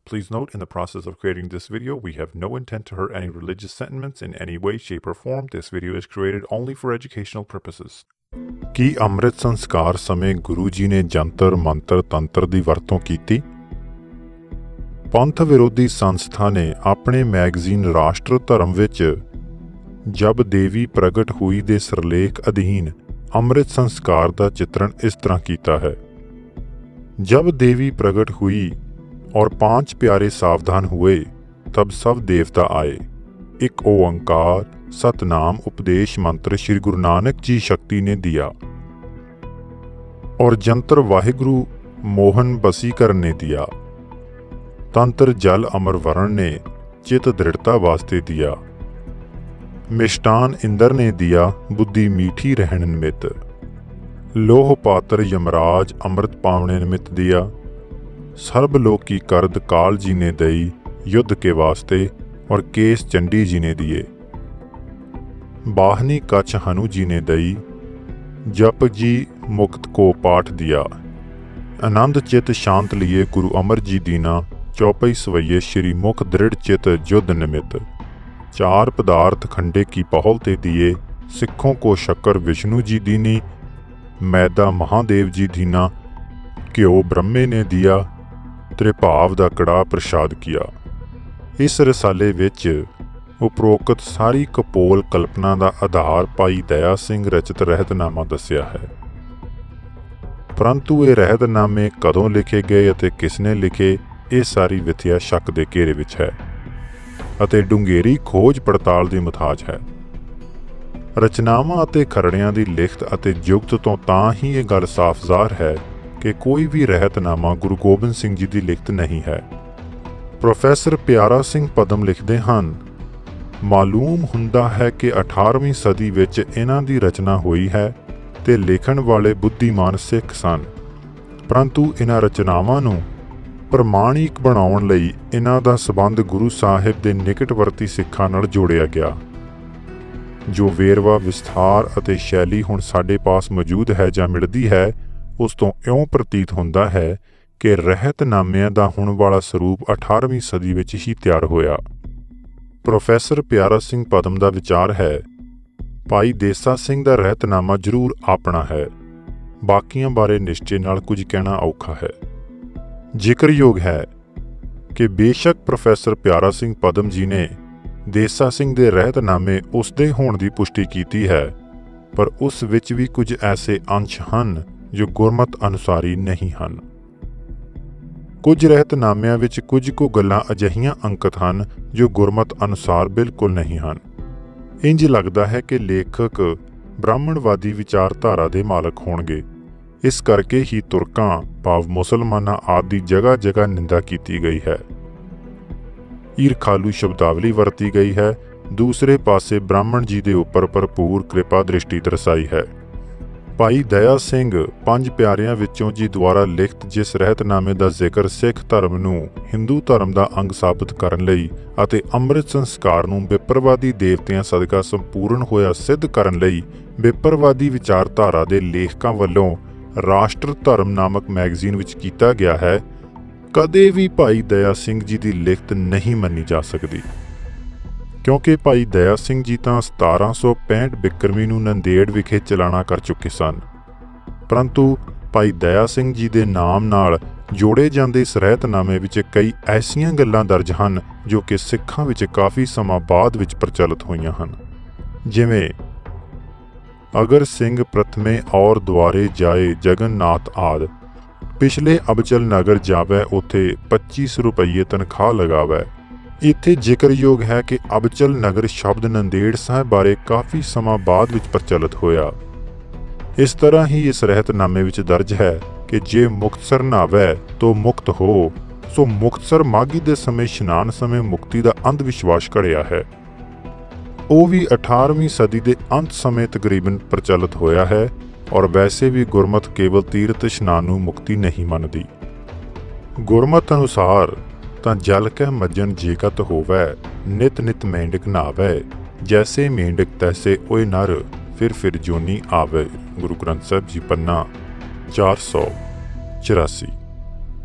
Please note, in the process of creating this video, we have no intent to hurt any religious sentiments in any way, shape, or form. This video is created only for educational purposes. ਕੀ ਅੰਮ੍ਰਿਤ ਸੰਸਕਾਰ ਸਮੇਂ ਗੁਰੂ ਜੀ ਨੇ ਜੰਤਰ ਮੰਤਰ ਤੰਤਰ ਦੀ ਵਰਤੋਂ ਕੀਤੀ? ਪੰਥ ਵਿਰੋਧੀ ਸੰਸਥਾ ਨੇ ਆਪਣੇ ਮੈਗਜ਼ੀਨ ਰਾਸ਼ਟਰ ਧਰਮ ਵਿੱਚ ਜਬ ਦੇਵੀ ਪ੍ਰਗਟ ਹੋਈ ਦੇ ਸਿਰਲੇਖ ਅਧੀਨ ਅੰਮ੍ਰਿਤ ਸੰਸਕਾਰ ਦਾ ਚਿਤਰਨ ਇਸ ਤਰ੍ਹਾਂ ਕੀਤਾ ਹੈ। जब देवी प्रकट हुई और 5 प्यारे सावधान हुए, तब सब देवता आए। एक ओंकार सतनाम उपदेश मंत्र श्री गुरु नानक जी शक्ति ने दिया और जंतर वाहिगुरु मोहन बसीकर ने दिया। तंत्र जल अमर वरण ने चित दृढ़ता वास्ते दिया। मिष्टान इंद्र ने दिया बुद्धि मीठी रहन निमित। लोह पात्र यमराज अमृत पावने निमित्त दिया। सर्वलोक की करद काल जी ने दई युद्ध के वास्ते और केस चंडी जी ने दिए। बाहनी कच्छ हनु जी ने दई जप जी मुक्त को पाठ दिया। आनंद चित शांत लिए गुरु अमर जी दीना चौपई सवैये श्री मुख दृढ़ चित युद्ध निमित्त। 4 पदार्थ खंडे की पहल ते दिए। सिखों को शक्कर विष्णु जी दीनी, मैदा महादेव जी दीना, घ्यो ब्रह्मे ने दिया, त्रिभाव दा कड़ा प्रसाद किया। इस रसाले विच उपरोक्त सारी कपोल कल्पना दा आधार भाई दया सिंह रचित रहतनामा दस्या है। परंतु ये रहतनामे कदों लिखे गए अते किसने लिखे, ये सारी विथया शक दे घेरे विच है अते डूंघेरी खोज पड़ताल दी मुताज है। रचनावां अते खरड़ियां दी लिखत अते जुगत तो तां ही ये गल साफ ज़ाहिर है कि कोई भी रहतनामा गुरु गोबिंद सिंह जी की लिखत नहीं है। प्रोफैसर प्यारा सिंह पदम लिखते हैं, मालूम हुंदा है कि 18वीं सदी विच इन्हां दी रचना हुई है ते लिखण वाले बुद्धिमान सिख सन, परंतु इन्हां रचनावां नूं प्रमाणिक बनाउण लई इन्हां दा संबंध गुरु साहिब दे निकटवर्ती सिखां नाल जोड़िया गया। जो वेरवा विस्तार अते शैली हुण साडे पास मौजूद है जां मिलदी है, उस तो इउं प्रतीत हुंदा है कि रहतनामिਆਂ ਦਾ हुण वाला ਸਰੂਪ 18ਵੀਂ सदी ਵਿੱਚ ਹੀ ਤਿਆਰ ਹੋਇਆ। ਪ੍ਰੋਫੈਸਰ ਪਿਆਰਾ ਸਿੰਘ ਪਦਮ ਦਾ ਵਿਚਾਰ ਹੈ, ਭਾਈ ਦੇਸਾ ਸਿੰਘ ਦਾ ਰਹਿਤਨਾਮਾ ਜ਼ਰੂਰ ਆਪਣਾ ਹੈ, ਬਾਕੀਆਂ ਬਾਰੇ ਨਿਸ਼ਚੇ ਨਾਲ ਕੁਝ ਕਹਿਣਾ ਔਖਾ ਹੈ। ਜ਼ਿਕਰਯੋਗ ਹੈ ਕਿ ਬੇਸ਼ੱਕ ਪ੍ਰੋਫੈਸਰ ਪਿਆਰਾ ਸਿੰਘ ਪਦਮ ਜੀ ਨੇ ਦੇਸਾ ਸਿੰਘ ਦੇ ਰਹਿਤਨਾਮੇ ਉਸ ਦੇ ਹੋਣ ਦੀ ਪੁਸ਼ਟੀ ਕੀਤੀ ਹੈ, ਪਰ ਉਸ ਵਿੱਚ ਵੀ ਕੁਝ ਐਸੇ ਅੰਸ਼ ਹਨ ਜੋ ਗੁਰਮਤ ਅਨੁਸਾਰੀ ਨਹੀਂ ਹਨ। ਕੁਝ ਰਹਿਤਨਾਮਿਆਂ ਵਿੱਚ ਕੁਝ ਕੁ ਗੱਲਾਂ ਅਜਿਹੀਆਂ ਅੰਕਿਤ ਹਨ ਜੋ ਗੁਰਮਤ ਅਨੁਸਾਰ ਬਿਲਕੁਲ ਨਹੀਂ ਹਨ। ਇੰਜ ਲੱਗਦਾ ਹੈ ਕਿ ਲੇਖਕ ਬ੍ਰਾਹਮਣਵਾਦੀ ਵਿਚਾਰਧਾਰਾ ਦੇ ਮਾਲਕ ਹੋਣਗੇ। ਇਸ ਕਰਕੇ ਹੀ ਤੁਰਕਾਂ ਭਾਵ ਮੁਸਲਮਾਨਾਂ ਆਦਿ ਦੀ ਜਗ੍ਹਾ ਜਗ੍ਹਾ ਨਿੰਦਾ ਕੀਤੀ ਗਈ ਹੈ, ਈਰਖਾਲੂ ਸ਼ਬਦਾਵਲੀ ਵਰਤੀ ਗਈ ਹੈ। ਦੂਸਰੇ ਪਾਸੇ ਬ੍ਰਾਹਮਣ ਜੀ ਦੇ ਉੱਪਰ ਭਰਪੂਰ ਕਿਰਪਾ ਦ੍ਰਿਸ਼ਟੀ ਦਰਸਾਈ ਹੈ। ਭਾਈ ਦਇਆ ਸਿੰਘ 5 ਪਿਆਰਿਆਂ ਵਿੱਚੋਂ ਜੀ ਦੁਆਰਾ ਲਿਖਤ ਜਿਸ ਰਹਿਤਨਾਮੇ ਦਾ ਜ਼ਿਕਰ ਸਿੱਖ ਧਰਮ ਨੂੰ ਹਿੰਦੂ ਧਰਮ ਦਾ ਅੰਗ ਸਾਬਤ ਕਰਨ ਲਈ ਅਤੇ ਅੰਮ੍ਰਿਤ ਸੰਸਕਾਰ ਨੂੰ ਵਿਪਰਵਾਦੀ ਦੇਵਤਿਆਂ ਸਦਕਾ ਸੰਪੂਰਨ ਹੋਇਆ ਸਿੱਧ ਕਰਨ ਲਈ ਵਿਪਰਵਾਦੀ ਵਿਚਾਰਧਾਰਾ ਦੇ ਲੇਖਕਾਂ ਵੱਲੋਂ ਰਾਸ਼ਟਰ ਧਰਮ ਨਾਮਕ ਮੈਗਜ਼ੀਨ ਵਿੱਚ ਕੀਤਾ ਗਿਆ ਹੈ, ਕਦੇ ਵੀ ਭਾਈ ਦਇਆ ਸਿੰਘ ਜੀ ਦੀ ਲਿਖਤ ਨਹੀਂ ਮੰਨੀ ਜਾ ਸਕਦੀ, ਕਿਉਂਕਿ ਭਾਈ ਦਇਆ ਸਿੰਘ ਜੀ ਤਾਂ 1765 ਬਿਕਰਮੀ ਨੂੰ ਨੰਦੇੜ ਵਿਖੇ ਚਲਾਣਾ ਕਰ ਚੁੱਕੇ ਸਨ। ਪਰੰਤੂ ਭਾਈ ਦਇਆ ਸਿੰਘ ਜੀ ਦੇ ਨਾਮ ਨਾਲ ਜੋੜੇ ਜਾਂਦੇ ਇਸ ਰਹਿਤਨਾਮੇ ਵਿੱਚ ਕਈ ਐਸੀਆਂ ਗੱਲਾਂ ਦਰਜ ਹਨ ਜੋ ਕਿ ਸਿੱਖਾਂ ਵਿੱਚ ਕਾਫੀ ਸਮਾਂ ਬਾਅਦ ਵਿੱਚ ਪ੍ਰਚਲਿਤ ਹੋਈਆਂ ਹਨ, ਜਿਵੇਂ ਅਗਰ ਸਿੰਘ ਪ੍ਰਥਮੇ ਔਰ ਦੁਆਰੇ ਜਾਏ ਜਗਨਨਾਥ ਆਦਿ, ਪਿਛਲੇ ਅਬਚਲ ਨਗਰ ਜਾਵੇ ਉੱਥੇ 25 ਰੁਪਈਏ ਤਨਖਾਹ ਲਗਾਵੇ। ਇੱਥੇ ਜ਼ਿਕਰਯੋਗ ਹੈ ਕਿ ਅਬਚਲ ਨਗਰ ਸ਼ਬਦ ਨੰਦੇੜ ਸਾਹਿਬ ਬਾਰੇ ਕਾਫੀ ਸਮਾਂ ਬਾਅਦ ਵਿੱਚ ਪ੍ਰਚਲਿਤ ਹੋਇਆ। ਇਸ ਤਰ੍ਹਾਂ ਹੀ ਇਸ ਰਹਿਤਨਾਮੇ ਵਿੱਚ ਦਰਜ ਹੈ ਕਿ ਜੇ ਮੁਕਤਸਰ ਨਾਵੇ ਤੋ ਮੁਕਤ ਹੋ, ਸੋ ਮੁਕਤਸਰ ਮਾਘੀ ਦੇ ਸਮੇਂ ਇਸ਼ਨਾਨ ਸਮੇਂ ਮੁਕਤੀ ਦਾ ਅੰਧ ਵਿਸ਼ਵਾਸ ਘੜਿਆ ਹੈ। ਉਹ ਵੀ 18ਵੀਂ ਸਦੀ ਦੇ ਅੰਤ ਸਮੇਂ ਤਕਰੀਬਨ ਪ੍ਰਚਲਿਤ ਹੋਇਆ ਹੈ। ਔਰ ਵੈਸੇ ਵੀ ਗੁਰਮਤ ਕੇਵਲ ਤੀਰਥ ਇਸ਼ਨਾਨ ਨੂੰ ਮੁਕਤੀ ਨਹੀਂ ਮੰਨਦੀ। ਗੁਰਮਤ ਅਨੁਸਾਰ ਤਾਂ ਜਲ ਕਹਿ ਮੱਜਨ ਜੇਕਤ ਹੋਵੇ, ਨਿਤ ਨਿਤ ਮੇਂਢਕ ਨਾਵੇ, ਜੈਸੇ ਮੇਂਢਕ ਤੈਸੇ ਓਏ ਨਰ, ਫਿਰ ਜੋਨੀ ਆਵੇ। ਗੁਰੂ ਗ੍ਰੰਥ ਸਾਹਿਬ ਜੀ ਪੰਨਾ 484।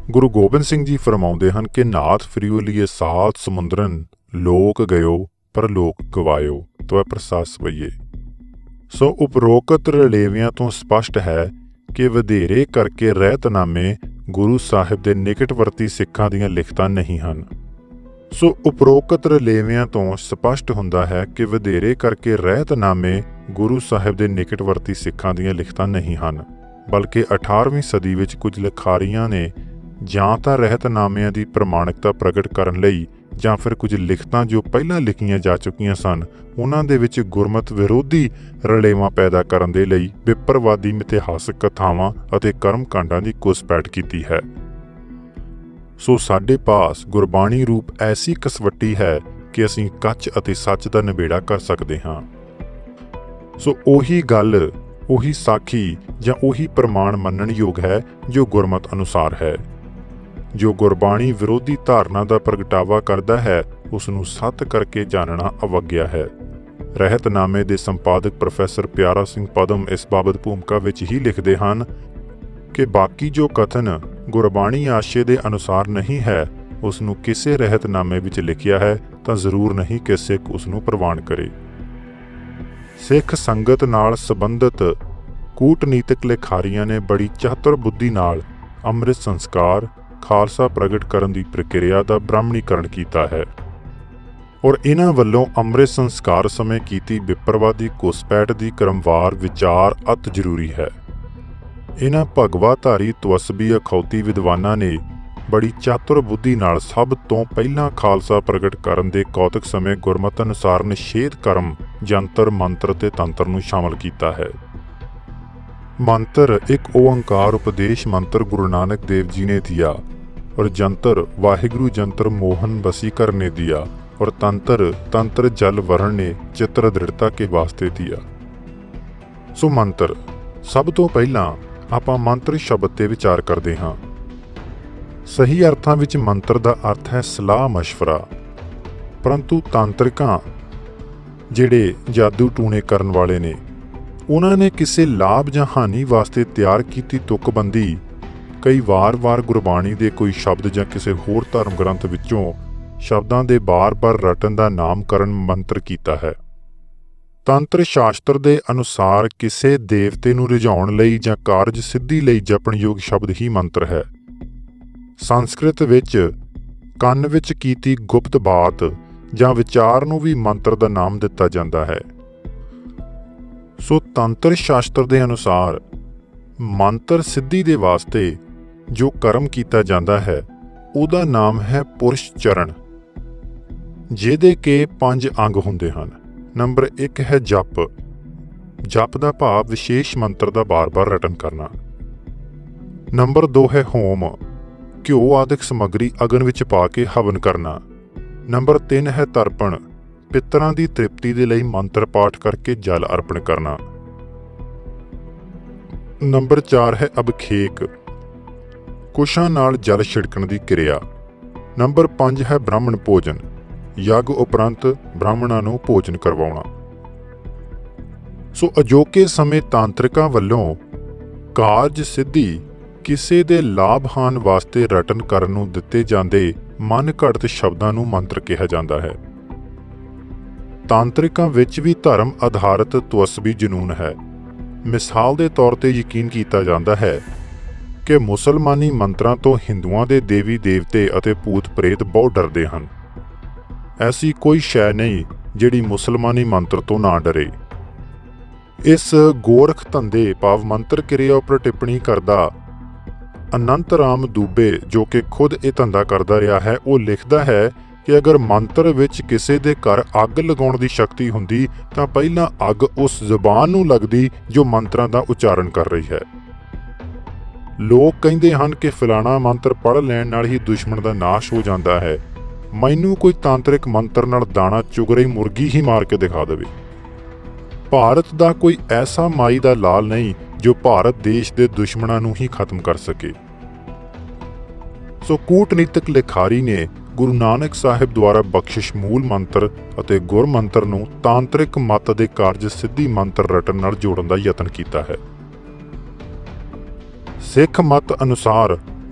ਗੁਰੂ ਗੋਬਿੰਦ ਸਿੰਘ ਜੀ ਫਰਮਾਉਂਦੇ ਹਨ ਕਿ ਨਾਥ ਫਿਰਿਓ ਲਿਏ ਸਾਤ ਸਮੁੰਦਰਨ, ਲੋਕ ਗਇਓ ਪਰ ਲੋਕ ਗਵਾਇਓ, ਤਵੈ ਪ੍ਰਸਾਦ ਸਵਈਏ। ਸੋ ਉਪਰੋਕਤ ਰਲੇਵਿਆਂ ਤੋਂ ਸਪਸ਼ਟ ਹੈ ਕਿ ਵਧੇਰੇ ਕਰਕੇ ਰਹਿਤਨਾਮੇ ਗੁਰੂ ਸਾਹਿਬ ਦੇ ਨਿਕਟਵਰਤੀ ਸਿੱਖਾਂ ਦੀਆਂ ਲਿਖਤਾਂ ਨਹੀਂ ਹਨ। ਸੋ ਉਪਰੋਕਤ ਰਲੇਵਿਆਂ ਤੋਂ ਸਪਸ਼ਟ ਹੁੰਦਾ ਹੈ ਕਿ ਵਧੇਰੇ ਕਰਕੇ ਰਹਿਤਨਾਮੇ ਗੁਰੂ ਸਾਹਿਬ ਦੇ ਨਿਕਟਵਰਤੀ ਸਿੱਖਾਂ ਦੀਆਂ ਲਿਖਤਾਂ ਨਹੀਂ ਹਨ, ਬਲਕਿ 18ਵੀਂ ਸਦੀ ਵਿੱਚ ਕੁਝ ਲਿਖਾਰੀਆਂ ਨੇ ਜਾਂ ਤਾਂ ਰਹਿਤਨਾਮਿਆਂ ਦੀ ਪ੍ਰਮਾਣਿਕਤਾ ਪ੍ਰਗਟ ਕਰਨ ਲਈ ਜਾਂ ਫਿਰ ਕੁਝ ਲਿਖਤਾਂ ਜੋ ਪਹਿਲਾਂ ਲਿਖੀਆਂ ਜਾ ਚੁੱਕੀਆਂ ਸਨ ਉਹਨਾਂ ਦੇ ਵਿੱਚ ਗੁਰਮਤ ਵਿਰੋਧੀ ਰਲੇਵਾਂ ਪੈਦਾ ਕਰਨ ਦੇ ਲਈ ਵਿਪਰਵਾਦੀ ਮਿਥਿਹਾਸਕ ਕਥਾਵਾਂ ਅਤੇ ਕਰਮਕਾਂਡਾਂ ਦੀ ਘੁਸਪੈਠ ਕੀਤੀ ਹੈ। ਸੋ ਸਾਡੇ ਪਾਸ ਗੁਰਬਾਣੀ ਰੂਪ ਐਸੀ ਕਸਵੱਟੀ ਹੈ ਕਿ ਅਸੀਂ ਕੱਚ ਅਤੇ ਸੱਚ ਦਾ ਨਿਬੇੜਾ ਕਰ ਸਕਦੇ ਹਾਂ। ਸੋ ਉਹੀ ਗੱਲ, ਉਹੀ ਸਾਖੀ ਜਾਂ ਉਹੀ ਪ੍ਰਮਾਣ ਮੰਨਣ ਯੋਗ ਹੈ ਜੋ ਗੁਰਮਤ ਅਨੁਸਾਰ ਹੈ। ਜੋ ਗੁਰਬਾਣੀ ਵਿਰੋਧੀ ਧਾਰਨਾ ਦਾ ਪ੍ਰਗਟਾਵਾ ਕਰਦਾ ਹੈ ਉਸ ਨੂੰ ਸੱਤ ਕਰਕੇ ਜਾਣਨਾ ਅਵੱਗਿਆ ਹੈ। ਰਹਿਤਨਾਮੇ ਦੇ ਸੰਪਾਦਕ ਪ੍ਰੋਫੈਸਰ ਪਿਆਰਾ ਸਿੰਘ ਪਦਮ ਇਸ ਬਾਬਤ ਭੂਮਿਕਾ ਵਿੱਚ ਹੀ ਲਿਖਦੇ ਹਨ ਕਿ ਬਾਕੀ ਜੋ ਕਥਨ ਗੁਰਬਾਣੀ ਆਸ਼ੇ ਦੇ ਅਨੁਸਾਰ ਨਹੀਂ ਹੈ ਉਸ ਨੂੰ ਕਿਸੇ ਰਹਿਤਨਾਮੇ ਵਿੱਚ ਲਿਖਿਆ ਹੈ ਤਾਂ ਜ਼ਰੂਰ ਨਹੀਂ ਕਿ ਸਿੱਖ ਉਸ ਨੂੰ ਪ੍ਰਵਾਨ ਕਰੇ। ਸਿੱਖ ਸੰਗਤ ਨਾਲ ਸੰਬੰਧਿਤ ਕੂਟਨੀਤਿਕ ਲਿਖਾਰੀਆਂ ਨੇ ਬੜੀ ਚਾਤੁਰ ਬੁੱਧੀ ਨਾਲ ਅੰਮ੍ਰਿਤ ਸੰਸਕਾਰ, ਖਾਲਸਾ ਪ੍ਰਗਟ ਕਰਨ ਦੀ ਪ੍ਰਕਿਰਿਆ ਦਾ ਬ੍ਰਾਹਮਣੀਕਰਨ ਕੀਤਾ ਹੈ ਔਰ ਇਹਨਾਂ ਵੱਲੋਂ ਅੰਮ੍ਰਿਤ ਸੰਸਕਾਰ ਸਮੇਂ ਕੀਤੀ ਵਿਪਰਵਾਦੀ ਘੁਸਪੈਠ ਦੀ ਕ੍ਰਮਵਾਰ ਵਿਚਾਰ ਅਤ ਜ਼ਰੂਰੀ ਹੈ। ਇਹਨਾਂ ਭਗਵਾਧਾਰੀ ਤਵਸਬੀ ਅਖੌਤੀ ਵਿਦਵਾਨਾਂ ਨੇ ਬੜੀ ਚਾਤੁਰ ਬੁੱਧੀ ਨਾਲ ਸਭ ਤੋਂ ਪਹਿਲਾਂ ਖਾਲਸਾ ਪ੍ਰਗਟ ਕਰਨ ਦੇ ਕੌਤਕ ਸਮੇਂ ਗੁਰਮਤ ਅਨੁਸਾਰ ਨਿਸ਼ੇਧ ਕਰਮ, ਜੰਤਰ, ਮੰਤਰ ਤੇ ਤੰਤਰ ਨੂੰ ਸ਼ਾਮਲ ਕੀਤਾ ਹੈ। ਮੰਤਰ ਇੱਕ ਓਅੰਕਾਰ ਉਪਦੇਸ਼ ਮੰਤਰ ਗੁਰੂ ਨਾਨਕ ਦੇਵ ਜੀ ਨੇ ਦਿया और जंतर वाहिगुरु जंतर मोहन वसीकर ने दिया और तंत्र तंत्र जल वरण ने चित्र दृढ़ता के वास्ते दिया। सो मंत्र सब तो पहला आपां मंत्र शब्द ते विचार करते हाँ। सही अर्थां विच मंत्र दा अर्थ है सलाह मशवरा, परंतु तांत्रिकां जिहड़े जादू टूणे करन वाले ने उन्हां ने किसी लाभ जां हानि वास्ते तैयार कीती तुकबंदी कई वार गुरबाणी दे कोई शब्द जां किसी होर धर्म ग्रंथ विचों शब्दां दे बार-बार रटन दा नामकरण मंत्र कीता है। तंत्र शास्त्र दे अनुसार किसी देवते नूं रिझाउण लई जां कारज सिद्धि लई जपणयोग शब्द ही मंत्र है। संस्कृत विच ਕੰਨ विच कीती गुप्त बात जां विचार नूं भी मंत्र दा नाम दिता जांदा है। सो तंत्र शास्त्र दे अनुसार मंत्र सिद्धि दे वास्ते जो कर्म कीता जाता है उहदा नाम है पुरुष चरण, जिहदे के 5 अंग हुंदे हन। नंबर 1 है जप। जप दा भाव विशेष मंत्र दा बार-बार रटन करना। नंबर 2 है होम, घ्यो आदिक समग्री अगन विच पा के हवन करना। नंबर 3 है तर्पण, पितरां दी तृप्ति दे लई मंत्र पाठ करके जल अर्पण करना। नंबर 4 है अभिखेक, कुशां नाल जल छिड़कण दी क्रिया। नंबर 5 है ब्राह्मण भोजन, यज्ञ उपरंत ब्राह्मणां नूं भोजन करवाउणा। सो अजोके समय तांत्रिकां वल्लों कारज सिद्धि किसी दे लाभ हान वास्ते रटन करन नूं दित्ते जांदे मन घड़त शब्दां नूं मंत्र कहा जांदा है। तांत्रिकां विच भी धर्म आधारित तवस्बी जनून है। मिसाल के तौर पर यकीन किया जाता है कि मुसलमानी मंत्रों तो हिंदुओं के देवी देवते अते भूत प्रेत बहुत डरते हैं। ऐसी कोई शै नहीं जिहड़ी मुसलमानी मंत्र तो ना डरे। इस गोरख धंधे भाव मंत्र क्रिया उपर टिप्पणी करदा अनंत राम दूबे, जो कि खुद ये धंधा करता रहा है, वो लिखता है कि अगर मंत्र विच किसी दे घर अग लगाउण दी शक्ति हुंदी तां पहिलां अग उस ज़बान नूं लगदी जो मंत्रां दा उच्चारण कर रही है। लोग कहिंदे हन कि फलाना मंत्र पढ़ लैण नाल ही दुश्मन दा नाश हो जाता है। मैनूं कोई तांत्रिक मंत्र नाल दाना चुग रही मुर्गी ही मार के दिखा देवे। भारत दा कोई ऐसा माई दा लाल नहीं जो भारत देश दे दुश्मनां नूं ही खत्म कर सके। सो कूटनीतिक लिखारी ने गुरु नानक साहिब द्वारा बख्शिश मूल मंत्र ਅਤੇ ਗੁਰ ਮੰਤਰ ਨੂੰ ਤਾਂਤਰਿਕ ਮਤ ਦੇ ਕਾਰਜ ਸਿੱਧੀ ਮੰਤਰ ਰਟਨ ਨਾਲ ਜੋੜਨ ਦਾ ਯਤਨ ਕੀਤਾ ਹੈ। ਸਿੱਖ ਮਤ ਅਨੁਸਾਰ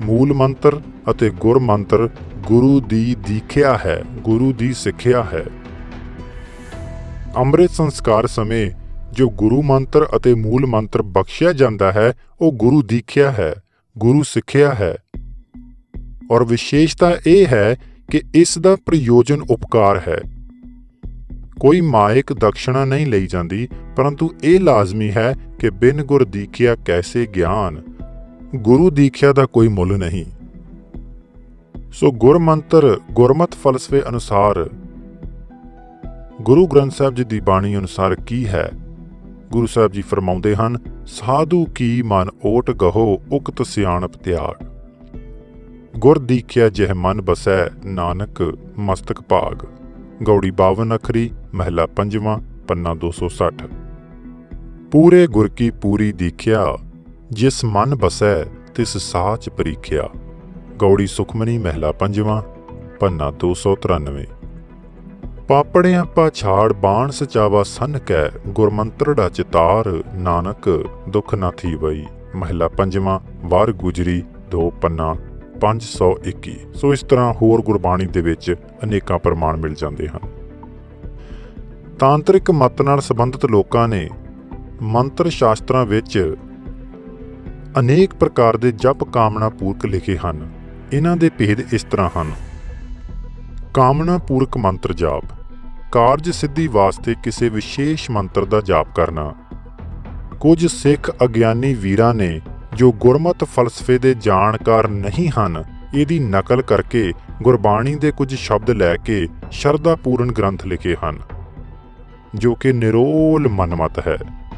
ਮੂਲ ਮੰਤਰ ਅਤੇ ਗੁਰ ਮੰਤਰ ਗੁਰੂ ਦੀ ਦੀਖਿਆ ਹੈ, ਗੁਰੂ ਦੀ ਸਿੱਖਿਆ ਹੈ। ਅੰਮ੍ਰਿਤ ਸੰਸਕਾਰ ਸਮੇਂ ਜੋ ਗੁਰੂ ਮੰਤਰ ਅਤੇ ਮੂਲ ਮੰਤਰ ਬਖਸ਼ਿਆ ਜਾਂਦਾ ਹੈ ਉਹ ਗੁਰੂ ਦੀਖਿਆ ਹੈ, ਗੁਰੂ ਸਿੱਖਿਆ ਹੈ। ਔਰ ਵਿਸ਼ੇਸ਼ਤਾ ਇਹ ਹੈ ਕਿ ਇਸ ਦਾ ਪ੍ਰਯੋਜਨ ਉਪਕਾਰ ਹੈ। ਕੋਈ ਮਾਇਕ ਦਕਸ਼ਣਾ ਨਹੀਂ ਲਈ ਜਾਂਦੀ, ਪਰੰਤੂ ਇਹ ਲਾਜ਼ਮੀ ਹੈ ਕਿ ਬਿਨ ਗੁਰ ਦੀਖਿਆ ਕੈਸੇ ਗਿਆਨ, ਗੁਰੂ ਦੀਖਿਆ ਦਾ ਕੋਈ ਮੁੱਲ ਨਹੀਂ। ਸੋ ਗੁਰ ਮੰਤਰ ਗੁਰਮਤ ਫਲਸਫੇ ਅਨੁਸਾਰ ਗੁਰੂ ਗ੍ਰੰਥ ਸਾਹਿਬ ਜੀ ਦੀ ਬਾਣੀ ਅਨੁਸਾਰ ਕੀ ਹੈ? ਗੁਰੂ ਸਾਹਿਬ ਜੀ ਫਰਮਾਉਂਦੇ ਹਨ, ਸਾਧੂ ਕੀ ਮਨ ਓਟ ਗਹੋ ਉਕਤ ਸਿਆਣਪ ਤਿਆਗ, ਗੁਰ ਦੀਖਿਆ ਜਿਹ ਮਨ ਬਸੈ ਨਾਨਕ ਮਸਤਕ ਭਾਗ। ਗੌੜੀ 52 ਅੱਖਰੀ, ਮਹਿਲਾ 5ਵਾਂ, ਪੰਨਾ 260। ਪੂਰੇ ਗੁਰ ਕੀ ਪੂਰੀ ਦੀਖਿਆ, ਜਿਸ ਮਨ ਬਸੈ ਤਿਸ ਸਾਚ ਪਰੀਖਿਆ। ਗੌੜੀ ਸੁਖਮਨੀ, ਮਹਿਲਾ 5ਵਾਂ, ਪੰਨਾ 293। ਪਾਪੜਿਆਂ ਪਾਛਾੜ ਬਾਣ ਸਚਾਵਾ ਸੰਨ ਕੈ, ਗੁਰਮੰਤਰੜਾ ਚਿਤਾਰ ਨਾਨਕ ਦੁੱਖ ਨਾ ਥੀਵਈ। ਮਹਿਲਾ 5ਵਾਂ, ਵਾਰ ਗੁਜਰੀ 2 ਪੰਨਾ 521। ਸੋ ਇਸ ਤਰ੍ਹਾਂ ਹੋਰ ਗੁਰਬਾਣੀ ਦੇ ਵਿੱਚ ਅਨੇਕਾਂ ਪ੍ਰਮਾਣ ਮਿਲ ਜਾਂਦੇ ਹਨ। ਤਾਂਤਰਿਕ ਮਤ ਨਾਲ ਸੰਬੰਧਿਤ ਲੋਕਾਂ ਨੇ ਮੰਤਰ ਸ਼ਾਸਤਰਾਂ ਵਿੱਚ ਅਨੇਕ ਪ੍ਰਕਾਰ ਦੇ ਜਪ ਕਾਮਨਾ ਪੂਰਕ ਲਿਖੇ ਹਨ। ਇਹਨਾਂ ਦੇ ਭੇਦ ਇਸ ਤਰ੍ਹਾਂ ਹਨ। ਕਾਮਨਾ ਪੂਰਕ ਮੰਤਰ ਜਾਪ, ਕਾਰਜ ਸਿੱਧੀ ਵਾਸਤੇ ਕਿਸੇ ਵਿਸ਼ੇਸ਼ ਮੰਤਰ ਦਾ ਜਾਪ ਕਰਨਾ। ਕੁਝ ਸਿੱਖ ਅਗਿਆਨੀ ਵੀਰਾਂ ਨੇ ਜੋ ਗੁਰਮਤ ਫਲਸਫੇ ਦੇ ਜਾਣਕਾਰ ਨਹੀਂ ਹਨ, ਇਹਦੀ ਨਕਲ ਕਰਕੇ ਗੁਰਬਾਣੀ ਦੇ ਕੁਝ ਸ਼ਬਦ ਲੈ ਕੇ ਸ਼ਰਧਾਪੂਰਨ ਗ੍ਰੰਥ ਲਿਖੇ ਹਨ, ਜੋ ਕਿ ਨਿਰੋਲ ਮਨਮਤ ਹੈ।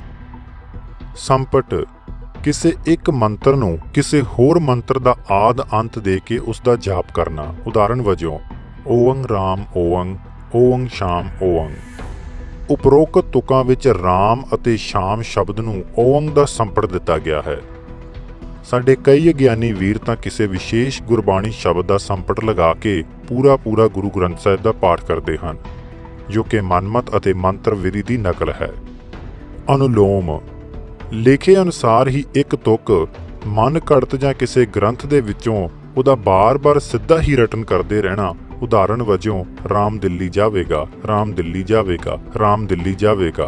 ਸੰਪਟ ਕਿਸੇ ਇੱਕ ਮੰਤਰ ਨੂੰ ਕਿਸੇ ਹੋਰ ਮੰਤਰ ਦਾ ਆਦ ਅੰਤ ਦੇ ਕੇ ਉਸ ਦਾ ਜਾਪ ਕਰਨਾ। ਉਦਾਹਰਣ ਵਜੋਂ ਓੰਗ ਰਾਮ ਓੰਗ, ਓੰਗ ਸ਼ਾਮ ਓੰਗ। ਉਪਰੋਕਤ ਤੁਕਾਂ ਵਿੱਚ ਰਾਮ ਅਤੇ ਸ਼ਾਮ ਸ਼ਬਦ ਨੂੰ ਓੰਗ ਦਾ ਸੰਪਟ ਦਿੱਤਾ ਗਿਆ ਹੈ। ਸਾਡੇ ਕਈ ਅਗਿਆਨੀ ਵੀਰ ਤਾਂ ਕਿਸੇ ਵਿਸ਼ੇਸ਼ ਗੁਰਬਾਣੀ ਸ਼ਬਦ ਦਾ ਸੰਪਟ ਲਗਾ ਕੇ ਪੂਰਾ ਗੁਰੂ ਗ੍ਰੰਥ ਸਾਹਿਬ ਦਾ ਪਾਠ ਕਰਦੇ ਹਨ, ਜੋ ਕਿ ਮਨਮਤ ਅਤੇ ਮੰਤਰ ਵਿਧੀ ਦੀ ਨਕਲ ਹੈ। ਅਨੁਲੋਮ ਲੇਖੇ ਅਨੁਸਾਰ ਹੀ ਇੱਕ ਤੁਕ ਮਨ ਘੜਤ ਜਾਂ ਕਿਸੇ ਗ੍ਰੰਥ ਦੇ ਵਿੱਚੋਂ ਉਹਦਾ ਬਾਰ-ਬਾਰ ਸਿੱਧਾ ਹੀ ਰਟਨ ਕਰਦੇ ਰਹਿਣਾ। ਉਦਾਹਰਣ ਵਜੋਂ ਰਾਮ ਦਿੱਲੀ ਜਾਵੇਗਾ, ਰਾਮ ਦਿੱਲੀ ਜਾਵੇਗਾ, ਰਾਮ ਦਿੱਲੀ ਜਾਵੇਗਾ।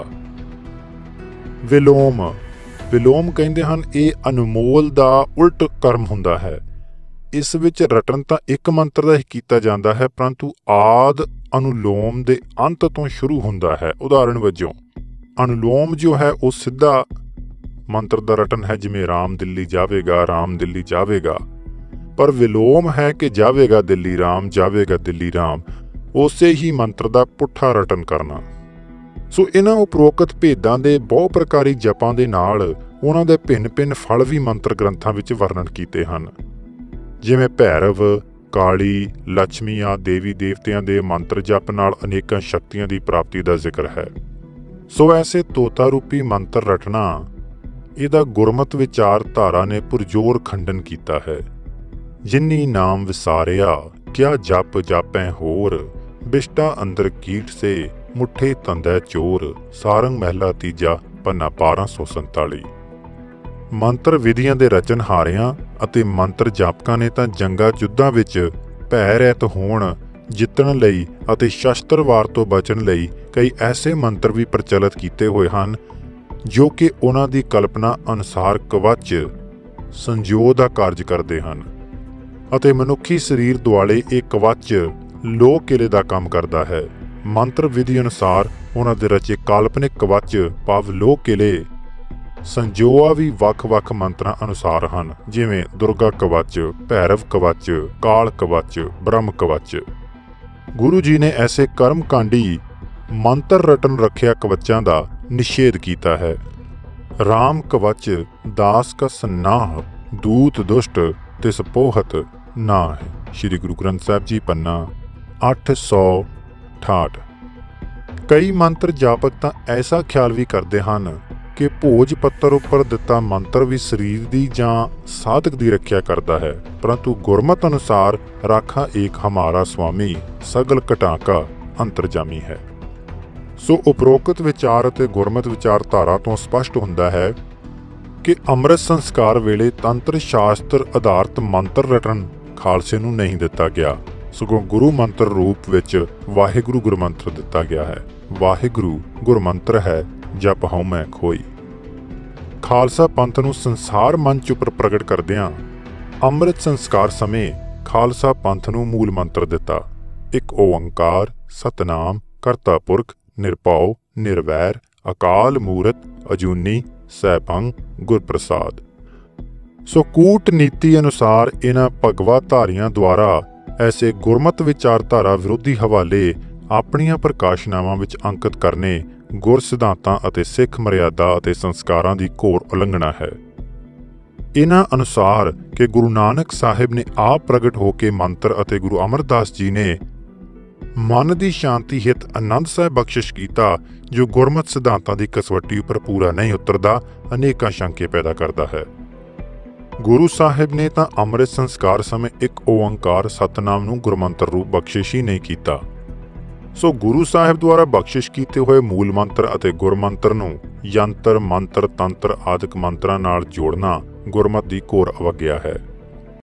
ਵਿਲੋਮ, ਵਿਲੋਮ ਕਹਿੰਦੇ ਹਨ ਇਹ ਅਨਮੋਲ ਦਾ ਉਲਟ ਕਰਮ ਹੁੰਦਾ ਹੈ। ਇਸ ਵਿੱਚ ਰਟਨ ਤਾਂ ਇੱਕ ਮੰਤਰ ਦਾ ਹੀ ਕੀਤਾ ਜਾਂਦਾ ਹੈ, ਪਰੰਤੂ ਆਦ ਅਨੁਲੋਮ ਦੇ ਅੰਤ ਤੋਂ ਸ਼ੁਰੂ ਹੁੰਦਾ ਹੈ। ਉਦਾਹਰਣ ਵਜੋਂ ਅਨੁਲੋਮ ਜੋ ਹੈ ਉਹ ਸਿੱਧਾ ਮੰਤਰ ਦਾ ਰਟਨ ਹੈ, ਜਿਵੇਂ ਰਾਮ ਦਿੱਲੀ ਜਾਵੇਗਾ, ਰਾਮ ਦਿੱਲੀ ਜਾਵੇਗਾ। ਪਰ ਵਿਲੋਮ ਹੈ ਕਿ ਜਾਵੇਗਾ ਦਿੱਲੀ ਰਾਮ, ਜਾਵੇਗਾ ਦਿੱਲੀ ਰਾਮ, ਉਸੇ ਹੀ ਮੰਤਰ ਦਾ ਪੁੱਠਾ ਰਟਨ ਕਰਨਾ। ਸੋ ਇਹਨਾਂ ਉਪਰੋਕਤ ਭੇਦਾਂ ਦੇ ਬਹੁ ਪ੍ਰਕਾਰੀ ਜਪਾਂ ਦੇ ਨਾਲ ਉਹਨਾਂ ਦੇ ਭਿੰਨ ਫਲ ਵੀ ਮੰਤਰ ਗ੍ਰੰਥਾਂ ਵਿੱਚ ਵਰਣਨ ਕੀਤੇ ਹਨ। ਜਿਵੇਂ ਭੈਰਵ, ਕਾਲੀ, ਲక్ష్ਮੀ ਆਦਿ ਦੇਵੀ ਦੇਵਤਿਆਂ ਦੇ ਮੰਤਰ ਜਪ ਨਾਲ ਅਨੇਕਾਂ ਸ਼ਕਤੀਆਂ ਦੀ ਪ੍ਰਾਪਤੀ ਦਾ ਜ਼ਿਕਰ ਹੈ। ਸੋ ਐਸੇ ਤੋਤਾ ਰੂਪੀ ਮੰਤਰ ਰਟਣਾ, ਇਹਦਾ ਗੁਰਮਤ ਵਿਚਾਰ ਧਾਰਾ ਨੇ ਪੁਰਜੋਰ ਖੰਡਨ ਕੀਤਾ ਹੈ। ਜਿਨੀ ਨਾਮ ਵਿਸਾਰਿਆ ਕਿਆ ਜਪ ਜਾਪੈ ਹੋਰ, ਬਿਸ਼ਟਾ ਅੰਦਰ ਕੀਟ ਸੇ ਮੁੱਠੇ ਤੰਦੈ ਚੋਰ। ਸਾਰੰਗ ਮਹਿਲਾ 3 ਪੰਨਾ 1247। ਮੰਤਰ ਵਿਧੀਆਂ ਦੇ ਰਚਨਹਾਰਿਆਂ ਅਤੇ ਮੰਤਰ ਜਾਪਕਾਂ ਨੇ ਤਾਂ ਜੰਗਾਂ ਯੁੱਧਾਂ ਵਿੱਚ ਭੈ ਰਹਿਤ ਹੋਣ, ਜਿੱਤਣ ਲਈ ਅਤੇ ਸ਼ਸਤਰ ਵਾਰ ਤੋਂ ਬਚਣ ਲਈ ਕਈ ਐਸੇ ਮੰਤਰ ਵੀ ਪ੍ਰਚਲਿਤ ਕੀਤੇ ਹੋਏ ਹਨ, ਜੋ ਕਿ ਉਹਨਾਂ ਦੀ ਕਲਪਨਾ ਅਨੁਸਾਰ ਕਵਚ ਸੰਜੋਅ ਦਾ ਕਾਰਜ ਕਰਦੇ ਹਨ ਅਤੇ ਮਨੁੱਖੀ ਸਰੀਰ ਦੁਆਲੇ ਇਹ ਕਵਚ ਲੋਹ ਕਿਲੇ ਦਾ ਕੰਮ ਕਰਦਾ ਹੈ। ਮੰਤਰ ਵਿਧੀ ਅਨੁਸਾਰ ਉਹਨਾਂ ਦੇ ਰਚੇ ਕਾਲਪਨਿਕ ਕਵਚ ਭਾਵ ਲੋਹ ਕਿਲੇ ਸੰਜੋਆ ਵੀ ਵੱਖ-ਵੱਖ ਮੰਤਰਾਂ ਅਨੁਸਾਰ ਹਨ, ਜਿਵੇਂ ਦੁਰਗਾ ਕਵਚ, ਭੈਰਵ ਕਵਚ, ਕਾਲ ਕਵਚ, ਬ੍ਰਹਮ ਕਵਚ। ਗੁਰੂ ਜੀ ਨੇ ਐਸੇ ਕਰਮਕਾਂਡੀ ਮੰਤਰ ਰਟਨ ਰੱਖਿਆ ਕਵਚਾਂ ਦਾ ਨਿਸ਼ੇਧ ਕੀਤਾ ਹੈ। ਰਾਮ ਕਵਚ ਦਾਸ ਕਾ ਸਨਾਹ, ਦੂਤ ਦੁਸ਼ਟ ਤਿਸ ਪੋਹਤ ਨਾਹ। ਸ਼੍ਰੀ ਗੁਰੂ ਗ੍ਰੰਥ ਸਾਹਿਬ ਜੀ ਪੰਨਾ 868। ਕਈ ਮੰਤਰ ਜਾਪਕ ਤਾਂ ਐਸਾ ਖਿਆਲ ਵੀ ਕਰਦੇ ਹਨ ਕਿ ਭੋਜ ਪੱਤਰ ਉੱਪਰ ਦਿੱਤਾ ਮੰਤਰ ਵੀ ਸਰੀਰ ਦੀ ਜਾਂ ਸਾਧਕ ਦੀ ਰੱਖਿਆ ਕਰਦਾ ਹੈ, ਪਰੰਤੂ ਗੁਰਮਤ ਅਨੁਸਾਰ ਰਾਖਾ ਏਕ ਹਮਾਰਾ ਸੁਆਮੀ ਸਗਲ ਘਟਾਕਾ ਅੰਤਰਜਾਮੀ ਹੈ। ਸੋ ਉਪਰੋਕਤ ਵਿਚਾਰ ਅਤੇ ਗੁਰਮਤ ਵਿਚਾਰ ਧਾਰਾ ਤੋਂ ਸਪਸ਼ਟ ਹੁੰਦਾ ਹੈ ਕਿ ਅੰਮ੍ਰਿਤ ਸੰਸਕਾਰ ਵੇਲੇ ਤੰਤਰ ਸ਼ਾਸਤਰ ਆਧਾਰਿਤ ਮੰਤਰ ਰਟਣ ਖਾਲਸੇ ਨੂੰ ਨਹੀਂ ਦਿੱਤਾ ਗਿਆ, ਸਗੋਂ ਗੁਰੂ ਮੰਤਰ ਰੂਪ ਵਿੱਚ ਵਾਹਿਗੁਰੂ ਗੁਰਮੰਤਰ ਦਿੱਤਾ ਗਿਆ ਹੈ। ਵਾਹਿਗੁਰੂ ਗੁਰਮੰਤਰ ਹੈ, ਜਪ ਹਉਮੈ ਖੋਈ। ਖਾਲਸਾ ਪੰਥ ਨੂੰ ਸੰਸਾਰ ਮੰਚ ਉੱਪਰ ਪ੍ਰਗਟ ਕਰਦਿਆਂ ਅੰਮ੍ਰਿਤ ਸੰਸਕਾਰ ਸਮੇਂ ਖਾਲਸਾ ਪੰਥ ਨੂੰ ਮੂਲ ਮੰਤਰ ਦਿੱਤਾ, ਇੱਕ ਓੰਕਾਰ ਸਤਨਾਮ ਕਰਤਾ ਪੁਰਖ ਨਿਰਭਉ ਨਿਰਵੈਰ ਅਕਾਲ ਮੂਰਤ ਅਜੂਨੀ ਸੈਭੰ ਗੁਰਪ੍ਰਸਾਦ। ਸੋ ਕੂਟਨੀਤੀ ਅਨੁਸਾਰ ਇਹਨਾਂ ਭਗਵਾ ਧਾਰੀਆਂ ਦੁਆਰਾ ਐਸੇ ਗੁਰਮਤ ਵਿਚਾਰਧਾਰਾ ਵਿਰੋਧੀ ਹਵਾਲੇ ਆਪਣੀਆਂ ਪ੍ਰਕਾਸ਼ਨਾਵਾਂ ਵਿੱਚ ਅੰਕਿਤ ਕਰਨੇ ਗੁਰ ਸਿਧਾਂਤਾਂ ਅਤੇ ਸਿੱਖ ਮਰਿਆਦਾ ਅਤੇ ਸੰਸਕਾਰਾਂ ਦੀ ਘੋਰ ਉਲੰਘਣਾ ਹੈ। ਇਹਨਾਂ ਅਨੁਸਾਰ ਕਿ ਗੁਰੂ ਨਾਨਕ ਸਾਹਿਬ ਨੇ ਆਪ ਪ੍ਰਗਟ ਹੋ ਕੇ ਮੰਤਰ ਅਤੇ ਗੁਰੂ ਅਮਰਦਾਸ ਜੀ ਨੇ ਮਨ ਦੀ ਸ਼ਾਂਤੀ ਹਿਤ ਆਨੰਦ ਸਾਹਿਬ ਬਖਸ਼ਿਸ਼ ਕੀਤਾ, ਜੋ ਗੁਰਮਤ ਸਿਧਾਂਤਾਂ ਦੀ ਕਸਵੱਟੀ ਉੱਪਰ ਪੂਰਾ ਨਹੀਂ ਉਤਰਦਾ, ਅਨੇਕਾਂ ਸ਼ੰਕੇ ਪੈਦਾ ਕਰਦਾ ਹੈ। ਗੁਰੂ ਸਾਹਿਬ ਨੇ ਤਾਂ ਅੰਮ੍ਰਿਤ ਸੰਸਕਾਰ ਸਮੇਂ ਇੱਕ ਓੰਕਾਰ ਸਤਨਾਮ ਨੂੰ ਗੁਰਮੰਤਰ ਰੂਪ ਬਖਸ਼ਿਸ਼ ਹੀ ਨਹੀਂ ਕੀਤਾ। ਸੋ ਗੁਰੂ ਸਾਹਿਬ ਦੁਆਰਾ ਬਖਸ਼ਿਸ਼ ਕੀਤੇ ਹੋਏ ਮੂਲ ਮੰਤਰ ਅਤੇ ਗੁਰਮੰਤਰ ਨੂੰ ਯੰਤਰ ਮੰਤਰ ਤੰਤਰ ਆਦਿਕ ਮੰਤਰਾਂ ਨਾਲ ਜੋੜਨਾ ਗੁਰਮਤ ਦੀ ਘੋਰ ਅਵੱਗਿਆ ਹੈ।